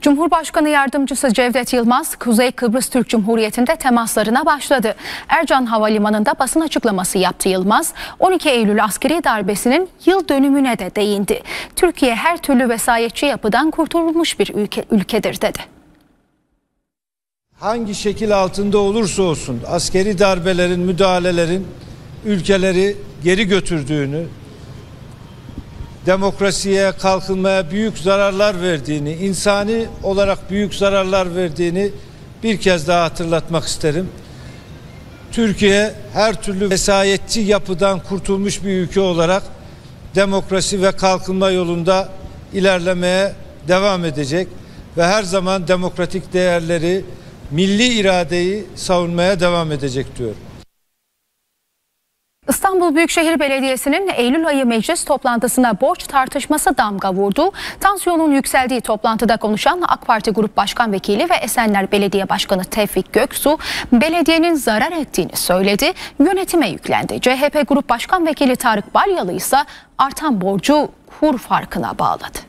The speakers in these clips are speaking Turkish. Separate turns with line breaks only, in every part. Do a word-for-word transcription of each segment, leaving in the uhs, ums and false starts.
Cumhurbaşkanı Yardımcısı Cevdet Yılmaz, Kuzey Kıbrıs Türk Cumhuriyeti'nde temaslarına başladı. Ercan Havalimanı'nda basın açıklaması yaptı Yılmaz, on iki Eylül askeri darbesinin yıl dönümüne de değindi. Türkiye her türlü vesayetçi yapıdan kurtulmuş bir ülke, ülkedir dedi.
Hangi şekil altında olursa olsun askeri darbelerin, müdahalelerin ülkeleri geri götürdüğünü, demokrasiye, kalkınmaya büyük zararlar verdiğini, insani olarak büyük zararlar verdiğini bir kez daha hatırlatmak isterim. Türkiye her türlü vesayetçi yapıdan kurtulmuş bir ülke olarak demokrasi ve kalkınma yolunda ilerlemeye devam edecek ve her zaman demokratik değerleri, milli iradeyi savunmaya devam edecek diyor.
İstanbul Büyükşehir Belediyesi'nin Eylül ayı meclis toplantısına borç tartışması damga vurdu. Tansiyonun yükseldiği toplantıda konuşan AK Parti Grup Başkan Vekili ve Esenler Belediye Başkanı Tevfik Göksu, belediyenin zarar ettiğini söyledi, yönetime yüklendi. C H P Grup Başkan Vekili Tarık Balyalı ise artan borcu kur farkına bağladı.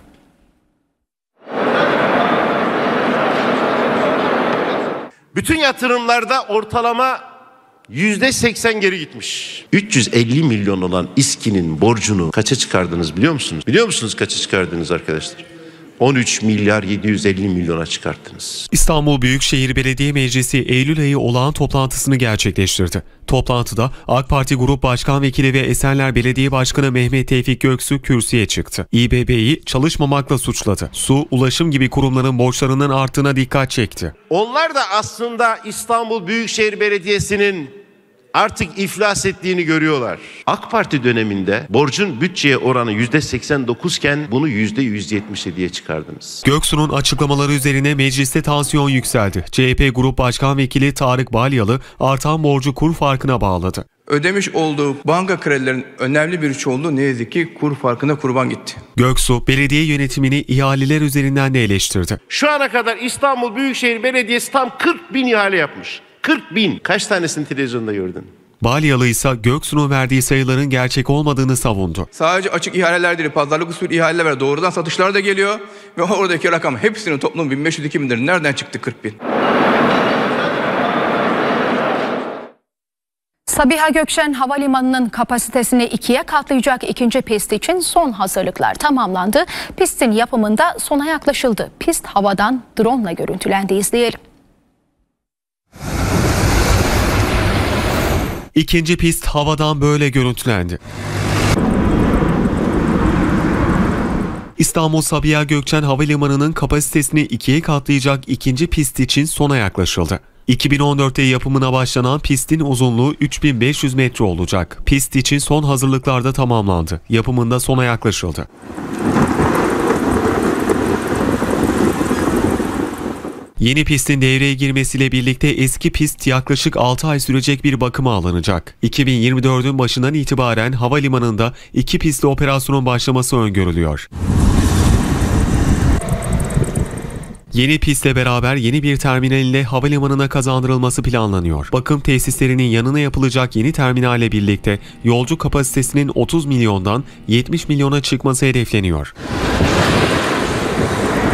Bütün yatırımlarda ortalama yüzde seksen geri gitmiş. üç yüz elli milyon olan İSKİ'nin borcunu kaça çıkardınız biliyor musunuz? Biliyor musunuz kaça çıkardınız arkadaşlar? on üç milyar yedi yüz elli milyona çıkarttınız.
İstanbul Büyükşehir Belediye Meclisi Eylül ayı olağan toplantısını gerçekleştirdi. Toplantıda AK Parti Grup Başkan Vekili ve Esenler Belediye Başkanı Mehmet Tevfik Göksu kürsüye çıktı. İBB'yi çalışmamakla suçladı. Su, ulaşım gibi kurumların borçlarının arttığına dikkat çekti.
Onlar da aslında İstanbul Büyükşehir Belediyesi'nin artık iflas ettiğini görüyorlar. AK Parti döneminde borcun bütçeye oranı yüzde seksen dokuz iken bunu yüzde yüz yetmiş yediye çıkardınız.
Göksu'nun açıklamaları üzerine mecliste tansiyon yükseldi. C H P Grup Başkan Vekili Tarık Balyalı artan borcu kur farkına bağladı.
Ödemiş olduğu banka kredilerin önemli bir çoğunluğu ne yazık ki kur farkına kurban gitti.
Göksu, belediye yönetimini ihaleler üzerinden de eleştirdi.
Şu ana kadar İstanbul Büyükşehir Belediyesi tam kırk bin ihale yapmış. kırk bin. Kaç tanesini televizyonda gördün?
Balyalı ise Göksu'nun verdiği sayıların gerçek olmadığını savundu.
Sadece açık ihaleler değil, pazarlık usulü ihaleler var. Doğrudan satışlar da geliyor ve oradaki rakam hepsinin toplamı bin beş yüz iki bin lira. Nereden çıktı kırk bin?
Sabiha Gökçen Havalimanı'nın kapasitesini ikiye katlayacak ikinci pist için son hazırlıklar tamamlandı. Pistin yapımında sona yaklaşıldı. Pist havadan drone ile görüntülendi, izleyelim.
İkinci pist havadan böyle görüntülendi. İstanbul Sabiha Gökçen Havalimanı'nın kapasitesini ikiye katlayacak ikinci pist için sona yaklaşıldı. iki bin on dörtte yapımına başlanan pistin uzunluğu üç bin beş yüz metre olacak. Pist için son hazırlıklar da tamamlandı. Yapımında sona yaklaşıldı. Yeni pistin devreye girmesiyle birlikte eski pist yaklaşık altı ay sürecek bir bakıma alınacak. iki bin yirmi dördün başından itibaren havalimanında iki pistli operasyonun başlaması öngörülüyor. Yeni pistle beraber yeni bir terminalle havalimanına kazandırılması planlanıyor. Bakım tesislerinin yanına yapılacak yeni terminalle birlikte yolcu kapasitesinin otuz milyondan yetmiş milyona çıkması hedefleniyor.